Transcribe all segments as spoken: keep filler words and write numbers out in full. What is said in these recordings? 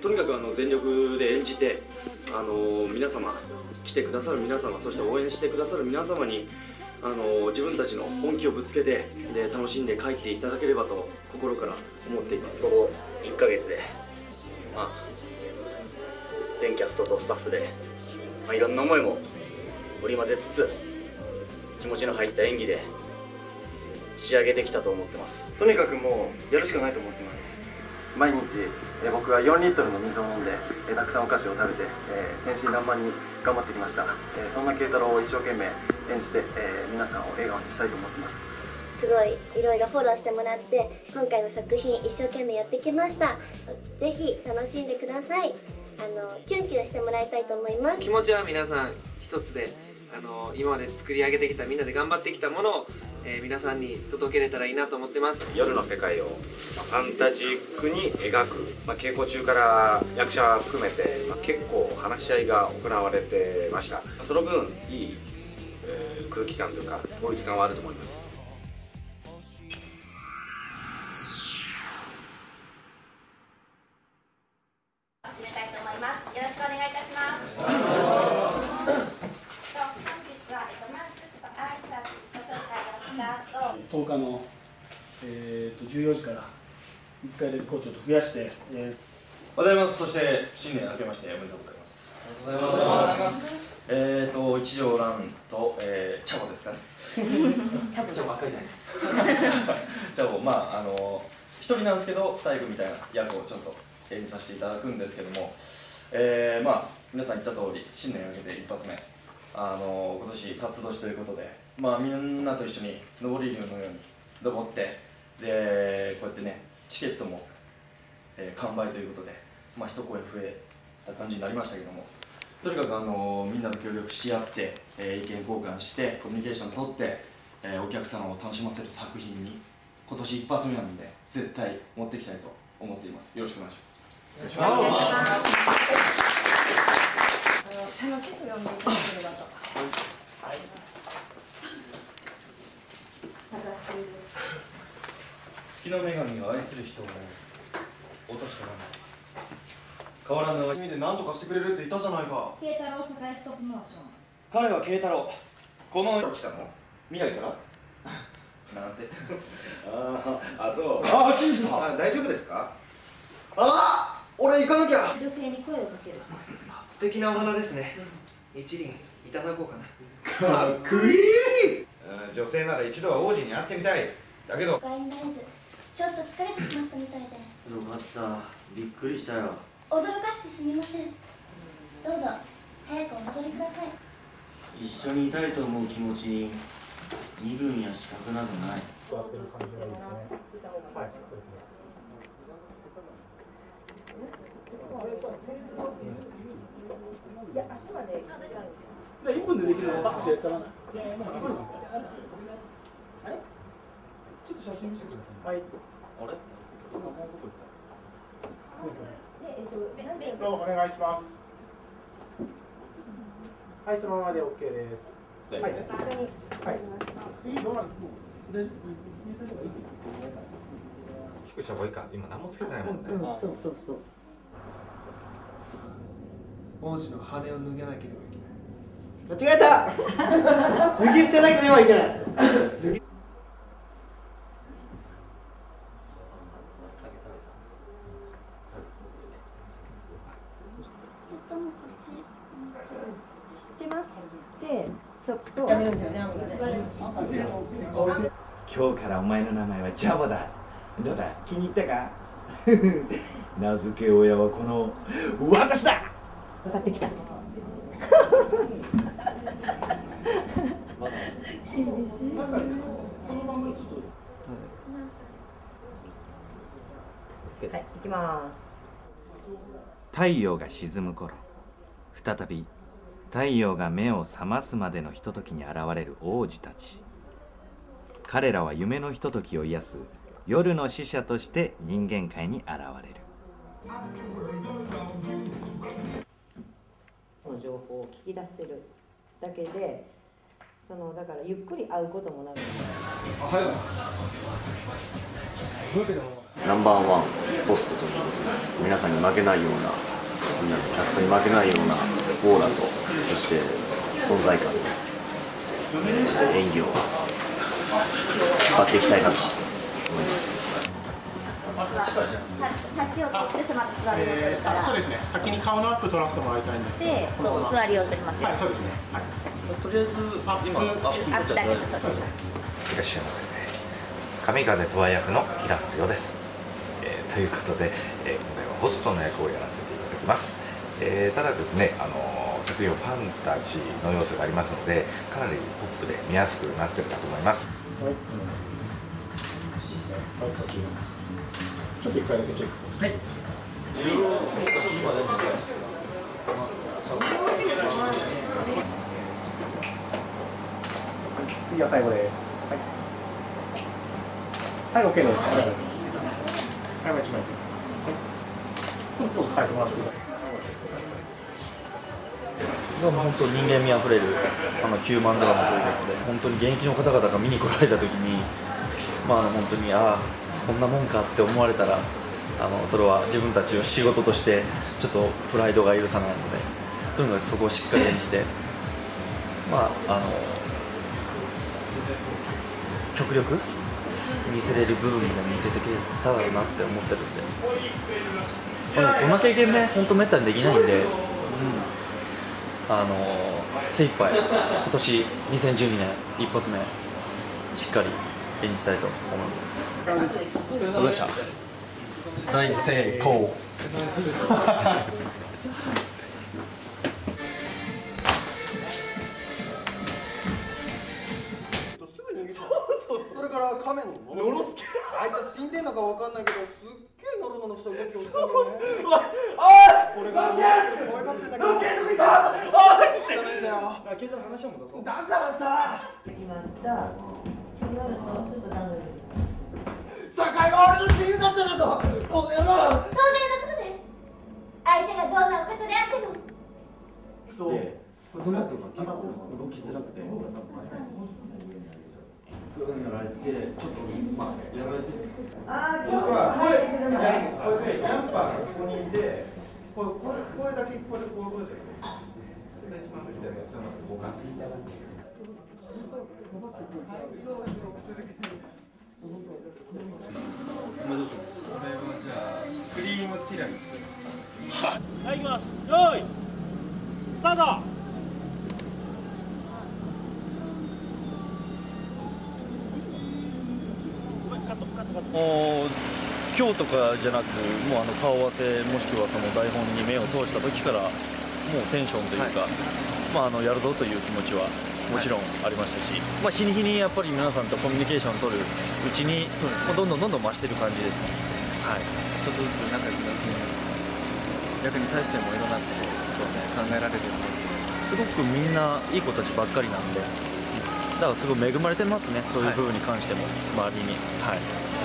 とにかくあの全力で演じて、あの皆様、来てくださる皆様、そして応援してくださる皆様にあの自分たちの本気をぶつけて、で楽しんで帰っていただければと心から思っています。ここいっかげつで、まあ、全キャストとスタッフで、まあ、いろんな思いも織り交ぜつつ気持ちの入った演技で仕上げてきたと思ってます。とにかくもうやるしかないと思ってます。毎日え僕はよんリットルの水を飲んでえたくさんお菓子を食べて、えー、天真爛漫に頑張ってきました。えー、そんな慶太郎を一生懸命演じて、えー、皆さんを笑顔にしたいと思ってます。 すごいいろいろフォローしてもらって今回の作品一生懸命やってきました。ぜひ楽しんでください。あのキュンキュンしてもらいたいと思います。 気持ちは皆さん一つで、あの今まで作り上げてきたみんなで頑張ってきたものを、えー、皆さんに届けれたらいいなと思ってます。 夜の世界をファンタジックに描く、まあ、稽古中から役者含めて、まあ、結構話し合いが行われてました。その分いい、えー、空気感というか統一感はあると思います。 始めたいと思います。よろしくお願いいたします。本日は、えっと、まず挨拶ご紹介をした後、 とおかの、えー、とじゅうよじからいっかいでコーチを増やして、えー、 おはようございます。そして新年明けましておめでとうございます。おはようございます。えっと一条蘭と、えー、チャボですかね。チャボチャボばっかりだね。チャボ、まああの一人なんですけど二役みたいな役をちょっと演じさせていただくんですけども、えー、まあ皆さん言った通り新年明けて一発目、あの今年辰年ということで、まあみんなと一緒に上り竜のように登って、でこうやってねチケットも、えー、完売ということで、まあ一声増えた感じになりましたけども、とにかくあのみんなと協力し合って、えー、意見交換してコミュニケーションを取って、えー、お客さんを楽しませる作品に今年一発目なんで絶対持っていきたいと思っています。よろしくお願いします。 お願いします。あの楽しく読んでいただければと。はい。 月の女神が愛する人を落としてもらう。変わらぬ君で何とかしてくれるって言ったじゃないか。 慶太郎世界ストップモーション。 彼は慶太郎。この来たの？ 未来からなんて。 ああ、あ、そう。 ああ、信じた。 大丈夫ですか？ ああ、俺行かなきゃ。 女性に声をかける。 素敵なお花ですね。一輪いただこうかな。 かっこいい。女性なら一度は王子に会ってみたい。だけど。 お帰りになれず、ちょっと疲れてしまったみたいで。 よかった。びっくりしたよ。 驚かせてすみません。どうぞ早くお戻りください。 一緒にいたいと思う気持ちに身分や資格などない。 座ってる感じがいいですね。はい、そうですね。 いや、足まで。 いっぷんでできるのパッてやったらない。あれ？ちょっと写真見せてください。はい。あれ？今もうどこ行った？そう、お願いします。はい、そのままで OK です。はい。一緒に。はい。次どうなんですか？ 低くした方がいいか。今何もつけてないもんね。 そうそうそう。 王子の羽を脱げなければいけない。間違えた。脱ぎ捨てなければいけない。 知ってますってちょっとやめるんですよね。 今日からお前の名前はジャボだ。どうだ、気に入ったか？名付け親はこの私だ。 分かってきた。はい、行きます。 太陽が沈む頃、再び太陽が目を覚ますまでのひとときに現れる王子たち。彼らは夢のひとときを癒す夜の使者として人間界に現れる。 その情報を聞き出せるだけで、そのだからゆっくり会うこともなく。 あ、はい。 ナンバーワンホストということで、皆さんに負けないような、みんなのキャストに負けないようなオーラと、そして存在感で演技を引っ張っていきたいなと思います。 立ちを取ってその後座りを取るから、 そうですね。先に顔のアップ取らせてもらいたいんですけど。 で、座りを取りますよ。 はい、そうですね。はい。 とりあえずアップ今アップアップだけ取って。 いらっしゃいませ。神風とわ役の平野亮です、えー、ということで、えー、今回はホストの役をやらせていただきます、えー、ただですね、あのー、作品はファンタジーの要素がありますので、かなりポップで見やすくなってるかと思います。 はい、ちょっと一回だけチェック。はい。次は最後です。はい、OK です。はい、はい、一枚いきます。はい。どうぞ書いてもらってください。 本当人間味あふれるあのヒューマンドラマということで、本当に現役の方々が見に来られた時に、まあ、あの本当にああこんなもんかって思われたら、あのそれは自分たちを仕事としてちょっとプライドが許さないので、とにかくそこをしっかり演じて、まああの極力見せれる部分も見せてくれたらなって思ってるんで、まあ、こんな経験ね本当めったにできないんで、うん、あの精一杯今年にせんじゅうにねん一発目しっかり演じたいと思います。 ありがとうございました。大成功。 それから仮面のノロスケ、あいつは死んでんのかわかんないけど、すっげえノロノロした動きをするんだよね。おい、俺が怖がってんだけど、ロスケどこ行った？おいってダメだよ。ケンタの話を戻そう。だからさ。 できました。そうなるとちょっとダメです。 酒井は俺の親友だったんだぞ。この野郎。 当然のことです。相手がどんなお方であっても。 で、その後が結構動きづらくて。やられて、ちょっと、まあ、やられて。 ああ、今日は声、これで、キャンパーがここにいて、これ、これだけ、これ、こういうことですよね。それが一番大事だよね。その交換していただいて。 これはじゃあ、クリームティラミス。 はい、行きます。よーい、スタート。 もう今日とかじゃなく、もうあの顔合わせもしくはその台本に目を通した時からもうテンションというか、はい、まああのやるぞという気持ちはもちろんありましたし、まあ日に日にやっぱり皆さんとコミュニケーションを取るうちに、まあ、どんどんどんどん増してる感じですね。はい。 ちょっとずつ仲良くなって役に対してもいろんなことをね考えられるようになって、 すごくみんないい子たちばっかりなんで、だからすごい恵まれてますね。そういう部分に関しても、はい、周りに。はい。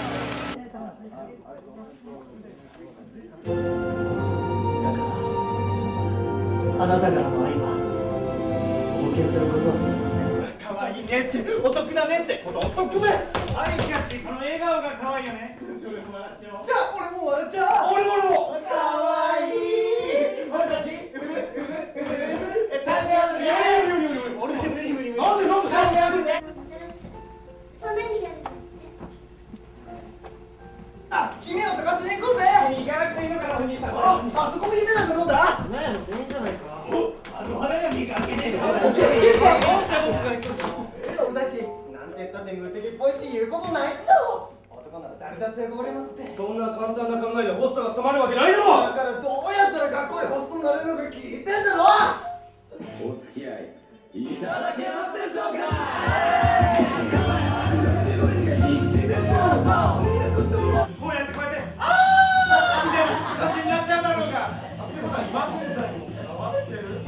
あなたからの愛はお受けすることはできません。可愛いねって、お得だねって、このお得め。愛がち、この笑顔が可愛いよね。じゃあ俺も笑っちゃう。俺も俺も。可愛い。俺たち。うぶうぶうぶうぶ。三年遊び。俺で無理無理無理。なんでなんで三年遊び。 そんな意味があるんですね。 あ、君を探しに行こうぜ。君行かなくていいのかな、お兄さん。あ、あそこにいるなんだろうだ。ねえ、いいんじゃないか。あの花が見かけねえよ。結構どうして僕が行くの？ええ、俺だし、なんて言ったって無敵っぽいし言うことないでしょ。男なら誰だって憧れますって。そんな簡単な考えでホストが務まるわけないだろ。だからどうやったらかっこいいホストになれるのか聞いてんだろ。お付き合いいただけますでしょうか。こうやってこうやってあーみたいな感じになっちゃうだろうが。ってことは今の時代に現れてる。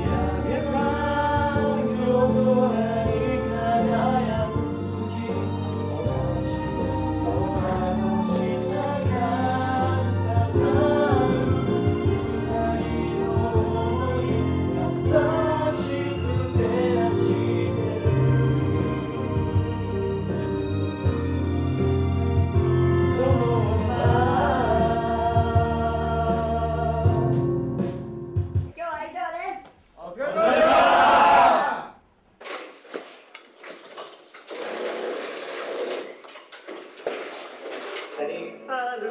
る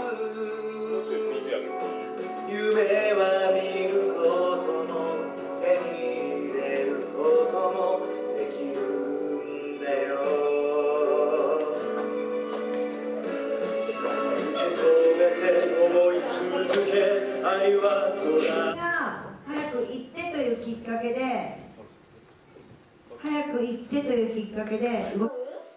夢は見ることも手に入れることもできるんだよ思い続け愛は空早く行ってというきっかけで早く行ってというきっかけで動く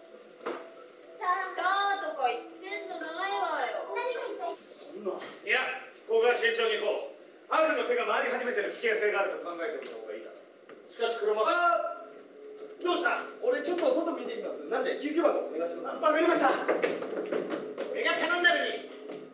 いや、ここは慎重に行こう。アルの手が回り始めてる危険性があると考えてみた方がいいだろう。しかし車がどうした？ 俺ちょっと外見てきます。なんで救急箱お願いします。 わかりました。俺が頼んだのに。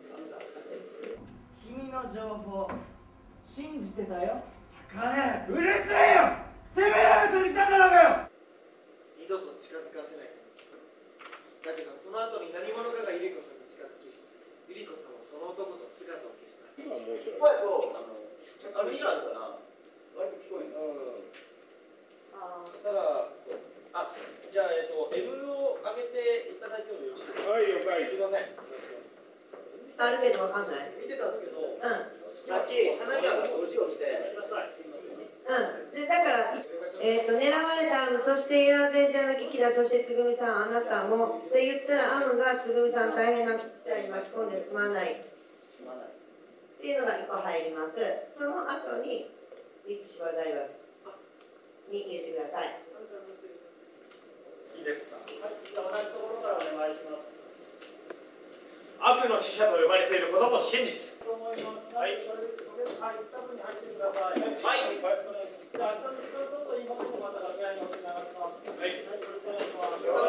君の情報信じてたよ。魚うるせえよ。てめえらが釣りたんだろうがよ。 二度と近づかせない。だけどその後に何者かがゆり子さんに近づき、ゆり子さんはその男と姿を消した。 今もうちょい。声とあのあの耳があるから割と聞こえる。うん。ああ。だからそう。あ、じゃあえっと M を上げていただいてもよろしいですか。 はい、了解。 すみません。お願いします。 ある程度わかんない。 見てたんですけど。 うん。 さっき花がおじ落ちて。 うん、でだから、えーと、狙われたアム、そして岩前提の危機だ、そしてつぐみさん、あなたもって言ったら、アムがつぐみさん大変な事態に巻き込んで済まないっていうのがいっこ入ります。その後に立志は財閥に入れてください。 いいですか。はい、じゃあ同じところからお願いします。悪の使者と呼ばれていることも真実。はい。はい、近くに入ってください。はい。はい。じゃあ明日の時間と今の方が部屋にお願いします。はい。よろしくお願いします。お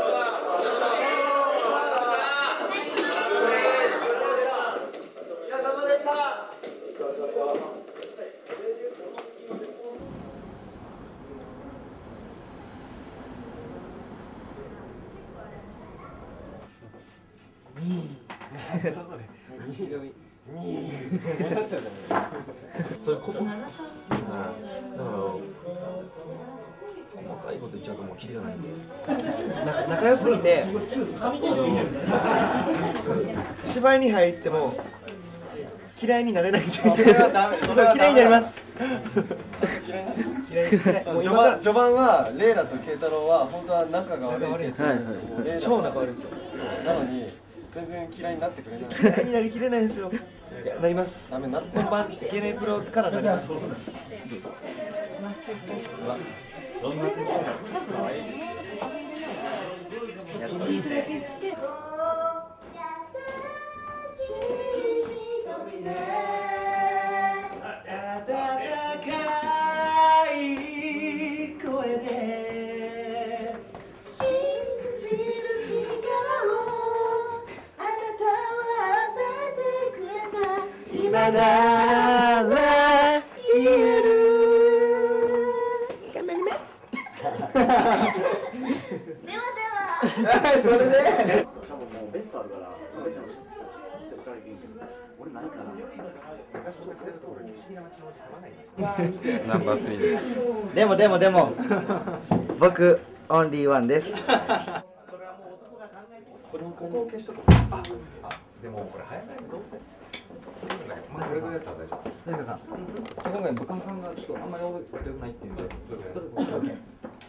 疲れ様でした。 それここだから細かいこと言っちゃうともうキリがないんでな仲良すぎて芝居に入っても嫌いになれないんでそれはダメそれは嫌いになります序盤序盤はレイラとケイタロウは本当は仲が悪い先生なんですよ超仲悪いんですよなのに全然嫌いになってくれない嫌いになりきれないんですよいやなりますダメな本番ゲネプロからなりますどんなテンションかわいいやっといいね今なら言える頑張りますではではそれで多分もうベストあるからそのベストの知ってるからいいけど俺ないかなナンバースリーです。 でもでもでも僕オンリーワンですここを消しとくあでもこれ早ないどうせまあ、それぐらいだったら大丈夫。大輔さん、今回、武漢さんがちょっとあんまり良くないっていうんで、それで、OK。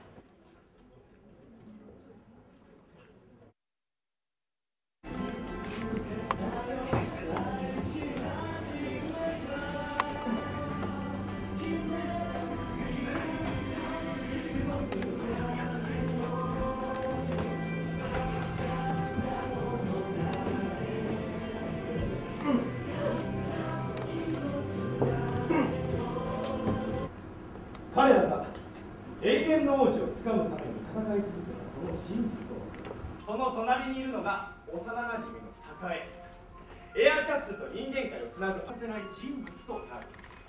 彼らが永遠の王子をつかむために戦い続けたその真実とその隣にいるのが幼なじみの栄エアキャッスルと人間界をつなぐ欠かせない人物となる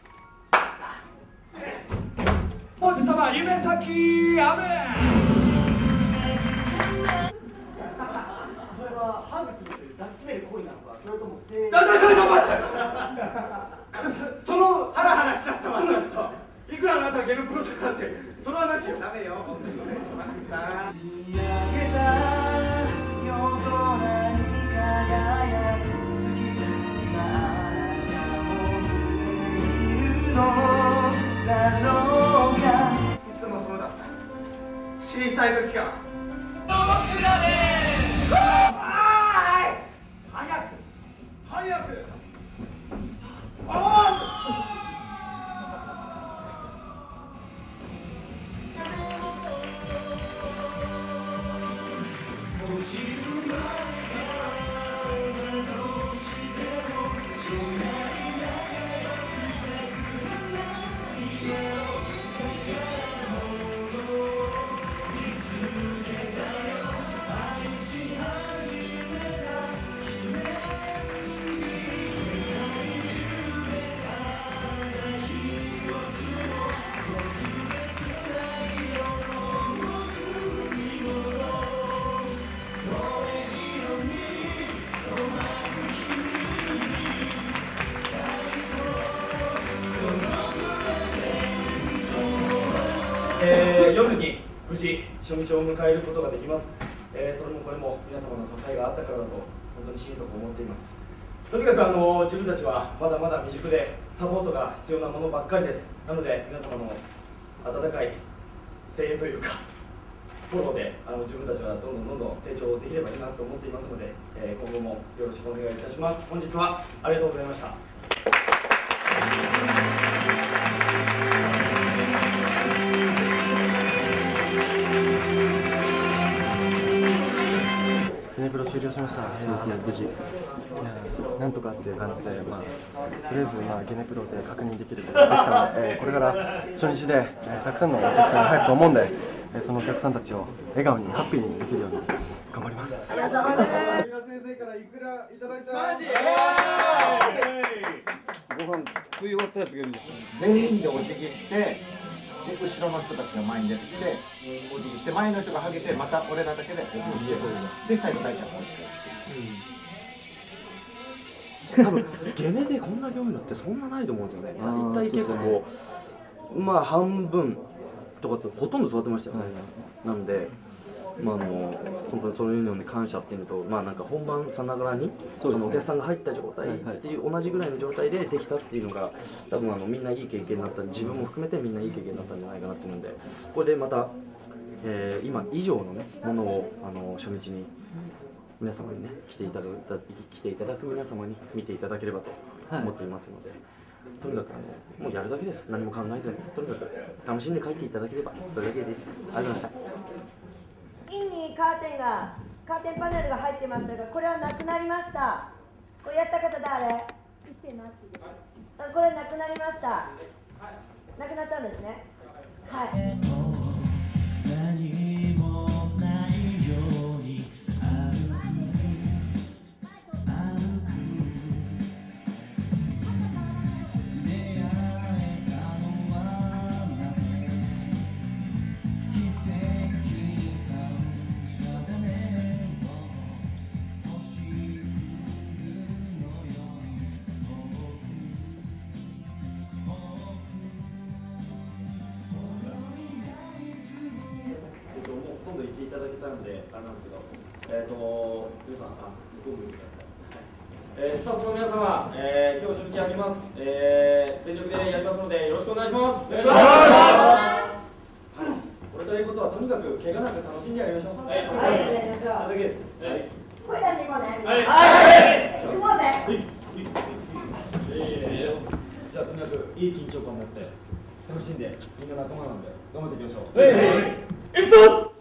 王子様夢咲アメそれはハグするという抱きしめる行為なのかそれとも性ちょちょちょちょ待ってそのハラハラしちゃったわいくらあなたがゲルプロだからってその話よダメよ本当にお願いしました見上げた夜空に輝く小さい時か僕らで早く早くえー、夜に無事初日を迎えることができます、えー、それもこれも皆様の支えがあったからだと本当に心底思っています。とにかくあの自分たちはまだまだ未熟でサポートが必要なものばっかりです。なので皆様の温かい声援というかフォローであの自分たちはどんどんどんどん成長できればいいなと思っていますので、えー、今後もよろしくお願いいたします。本日はありがとうございました。 ゲネプロ終了しました。そうですね、無事。いやなんとかっていう感じで、まあ、とりあえず、まあ、ゲネプロで確認できることができたので、えー、これから初日で、えー、たくさんのお客さんが入ると思うんで、えー、そのお客さんたちを笑顔にハッピーにできるように頑張ります。 お疲れ様です。先生からいくらいただいた。マジ。 ご飯食い終わったやつがいるんですよ。全員でお辞儀して、で後ろの人たちが前に出てきて、お辞儀して前の人がハゲて、また俺らだけでお辞儀して、で最後大ちゃんが。 多分ゲネでこんな量になってそんなないと思うんですよね。大体結構こうまあ半分とかってほとんど座ってましたよね。なんで。まあ、あの本当にそういうのに感謝っていうのと、まあ、なんか本番さながらに、ね、あのお客さんが入った状態っていう、はいはい、同じぐらいの状態でできたっていうのが多分あのみんないい経験になった自分も含めてみんないい経験になったんじゃないかなと思うんで、これでまた、えー、今以上の、ね、ものをあの初日に皆様にね来ていただ来ていただく皆様に見ていただければと思っていますので、はい、とにかくあのもうやるだけです。何も考えずにとにかく楽しんで帰っていただければそれだけです。ありがとうございました。 インにカーテンがカーテンパネルが入ってましたが、これはなくなりました。これやった方誰？一斉のあっちで。これなくなりました。なくなったんですね。はい。何もないように歩く歩く出会えたのはなぜ奇跡言っていただけたのであれなんですけど、えっ、ー、と皆さんあ向こう向いてください。えー、スタッフの皆様、えー、今日初日やります、えー、全力でやりますのでよろしくお願いします。お願いします。はい。これということはとにかく怪我なく楽しんでやりましょう。はい。はい。やりましょう。それだけです。はい。声出していこうね。はい。はい。行こうぜ。はい。じゃあとにかくいい緊張感を持って楽しんでみんな仲間なんで頑張っていきましょう。はい。はい。いくぞ。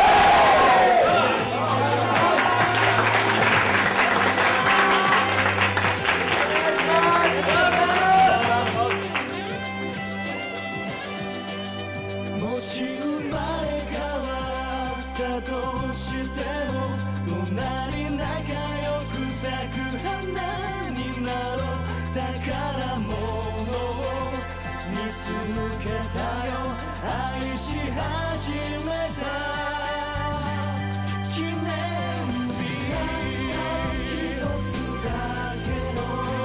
もし生まれ変わったとしても隣仲良く咲く花になろう。宝物を見つけたよ。愛し始めた記念日一つだけの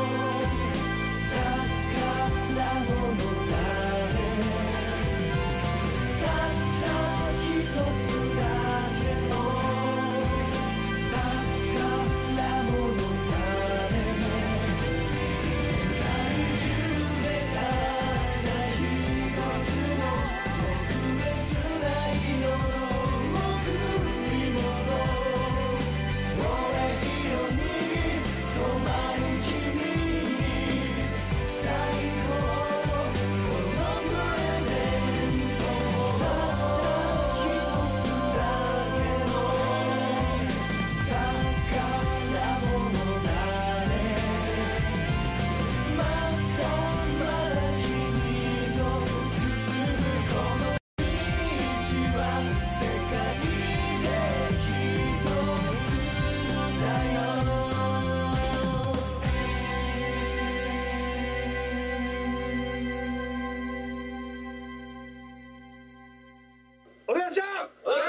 宝物だね。たった一つだけの宝物だね。世界中でたった一つの特別な色のおい